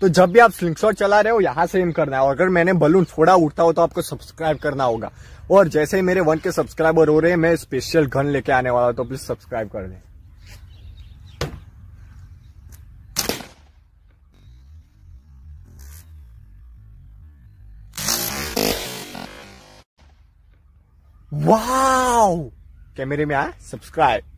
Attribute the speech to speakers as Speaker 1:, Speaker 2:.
Speaker 1: तो जब भी आप स्लिंगशॉट चला रहे हो यहां से एम करना है, और अगर मैंने बलून थोड़ा उड़ता हो तो आपको सब्सक्राइब करना होगा। और जैसे ही मेरे 1 के सब्सक्राइबर हो रहे हैं मैं स्पेशल गन लेके आने वाला हूं, तो प्लीज सब्सक्राइब कर दें। वाओ, कैमरे में आया सब्सक्राइब।